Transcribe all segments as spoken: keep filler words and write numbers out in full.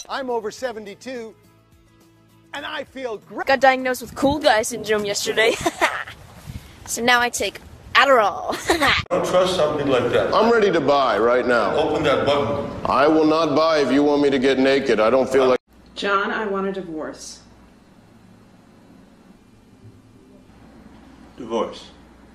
I'm over seventy-two, and I feel great. Got diagnosed with cool guy syndrome yesterday. So now I take Adderall. I don't trust something like that. I'm ready to buy right now. Open that button. I will not buy if you want me to get naked. I don't feel like... John, I want a divorce. Divorce.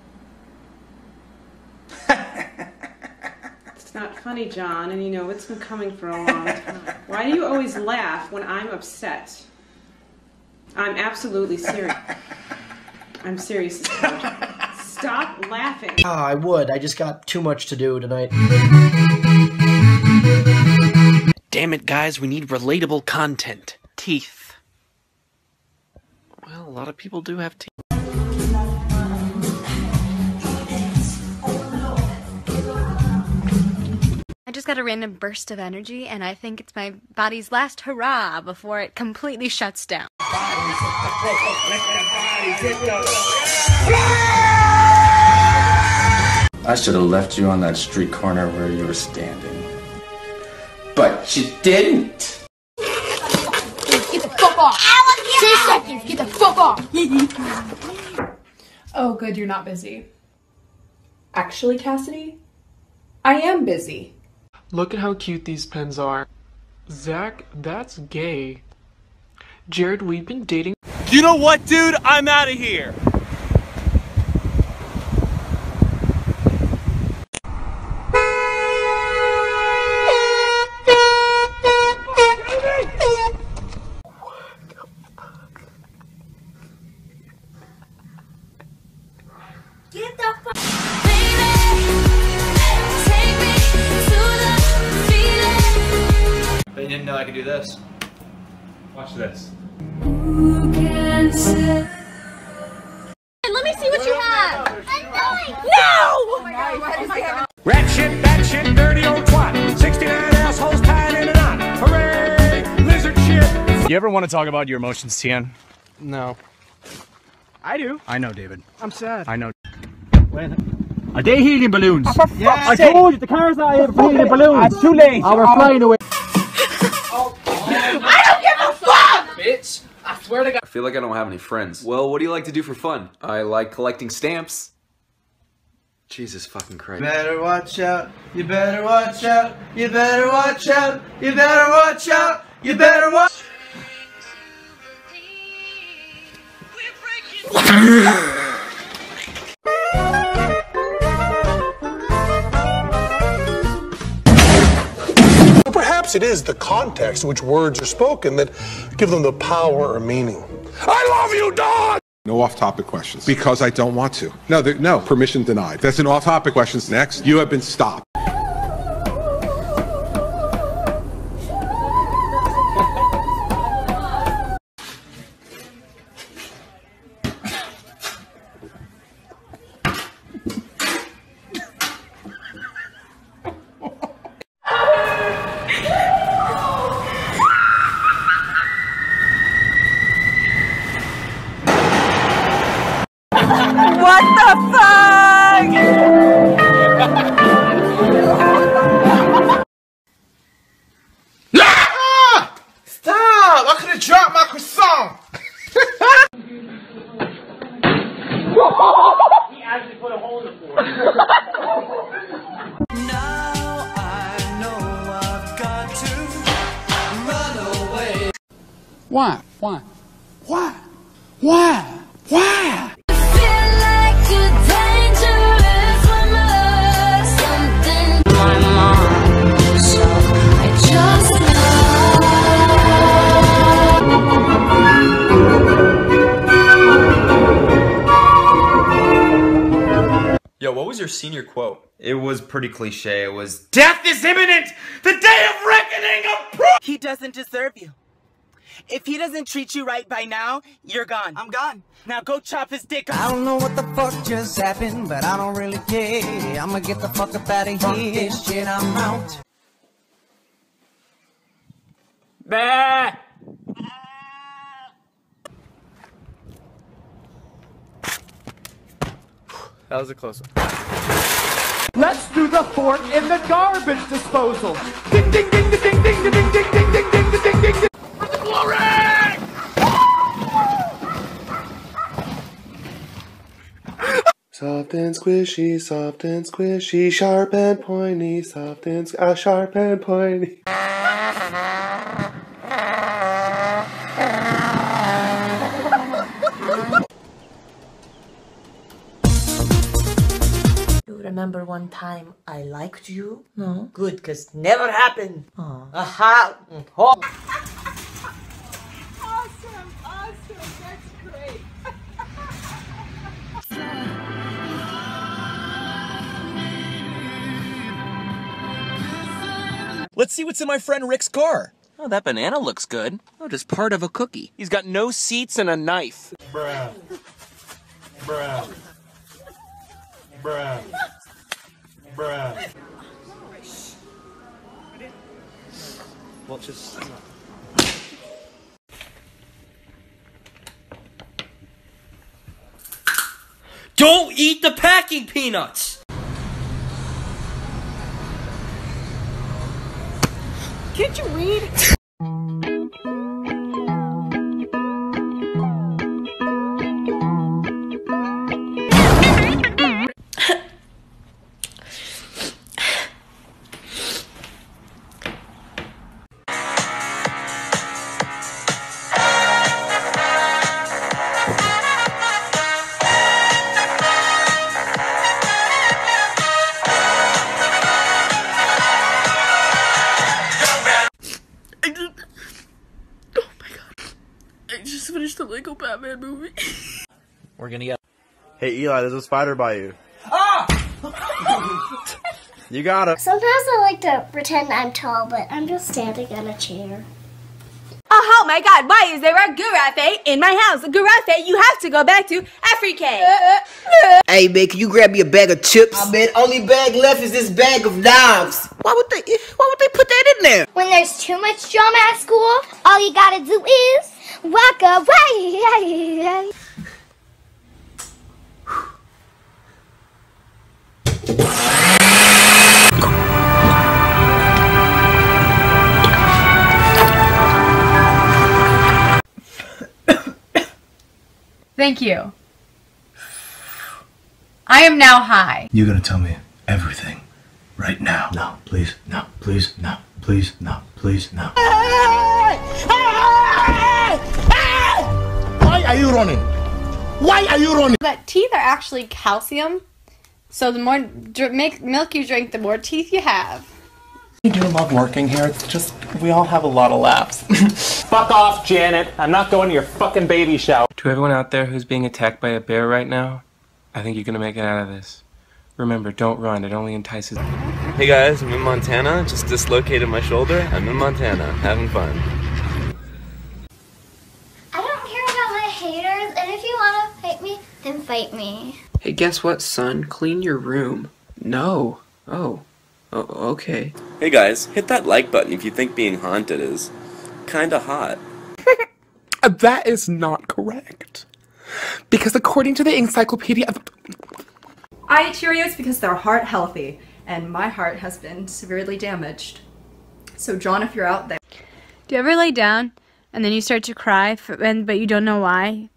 It's not funny, John, and you know it's been coming for a long time. Why do you always laugh when I'm upset? I'm absolutely serious. I'm serious as hell. Stop laughing. Oh, I would. I just got too much to do tonight. Damn it, guys, we need relatable content. Teeth. Well, a lot of people do have teeth. I just got a random burst of energy, and I think it's my body's last hurrah before it completely shuts down. I should have left you on that street corner where you were standing. But you didn't! Get the fuck off! Ten seconds, get the fuck off! Oh, good, you're not busy. Actually, Cassidy, I am busy. Look at how cute these pens are. Zach, that's gay. Jared, we've been dating. You know what, dude? I'm out of here. Get the fuck. But you didn't know I could do this. Watch this. Who can say? Let me see what you have. No! Oh my god, why does he have it? Rat shit, bat shit, dirty old twat. sixty-nine assholes tied in a knot. Hooray! Lizard shit. You ever want to talk about your emotions, Tian? No. I do. I know, David. I'm sad. I know. When? Are they helium balloons? Oh, for yeah, I sake. told you, the car's not here for helium balloons. It's too late. Oh, we're flying away. I don't give a fuck! Bitch, I swear to God. I feel like I don't have any friends. Well, what do you like to do for fun? I like collecting stamps. Jesus fucking Christ. Better watch out, you better watch out, you better watch out, you better watch out, you better watch. Perhaps it is the context in which words are spoken that give them the power or meaning. I love you, dog! No off-topic questions. Because I don't want to. No, there, no, permission denied. That's an off-topic questions. Next, you have been stopped. What the fuck? Ah! Stop! I could have dropped my croissant! He actually put a hole in the floor. Now I know I've got to run away. Why? Why? Why? Why? Why? Yo, what was your senior quote? It was pretty cliche. It was, Death is imminent! The day of reckoning of proof! He doesn't deserve you. If he doesn't treat you right by now, you're gone. I'm gone. Now go chop his dick off. I don't know what the fuck just happened, but I don't really care. I'ma get the fuck up out of Fuck here. this shit, I'm out. Bah! That was a close one. Let's do the fork in the garbage disposal. Ding ding ding ding ding ding ding ding ding ding ding ding ding. Soft and squishy, soft and squishy, sharp and pointy, soft and squ- uh, sharp and pointy. You remember one time I liked you? No. Good, cause never happened. Aww. Aha! Oh. Awesome, awesome, that's great. Let's see what's in my friend Rick's car. Oh, that banana looks good. Oh, just part of a cookie. He's got no seats and a knife. Bruh. Bruh. Bruh. Bruh. Well, just... Don't eat the packing peanuts! Can't you read? I just finished the Lego Batman movie. We're gonna get... Hey Eli, there's a spider by you. Ah! You got it. Sometimes I like to pretend I'm tall, but I'm just standing on a chair. Oh, oh my god, why is there a giraffe in my house? A giraffe, you have to go back to Africa. Hey man, can you grab me a bag of chips? I bet only bag left is this bag of knives. Why would they why would they put that in there? When there's too much drama at school, all you gotta do is walk away. Thank you. I am now high. You're gonna tell me everything right now. No, please, no, please, no, please, no, please, no. Why are you running? Why are you running? That teeth are actually calcium, so the more dr make milk you drink, the more teeth you have. You do love working here. It's just we all have a lot of laughs. Fuck off, Janet. I'm not going to your fucking baby shower. To everyone out there who's being attacked by a bear right now, I think you're gonna make it out of this. Remember, don't run. It only entices. Hey guys, I'm in Montana. Just dislocated my shoulder. I'm in Montana, having fun. I don't care about my haters, and if you wanna fight me, then fight me. Hey, guess what, son? Clean your room. No. Oh. Oh, okay. Hey guys, hit that like button if you think being haunted is kinda hot. That is not correct. Because according to the encyclopedia of... I eat Cheerios because they're heart healthy, and my heart has been severely damaged. So John, if you're out there... Do you ever lay down and then you start to cry, for, and, but you don't know why?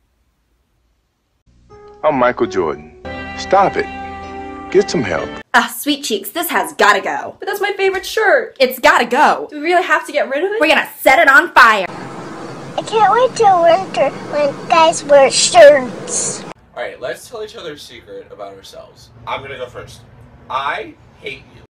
I'm Michael Jordan. Stop it. Get some help. Ah, sweet cheeks, this has gotta go. But that's my favorite shirt. It's gotta go. Do we really have to get rid of it? We're gonna set it on fire. I can't wait till winter when guys wear shirts. Alright, let's tell each other a secret about ourselves. I'm gonna go first. I hate you.